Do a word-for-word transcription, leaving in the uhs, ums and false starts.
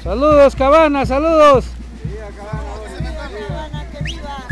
Saludos, Cabana, saludos. Que viva Cabana, que viva, que viva.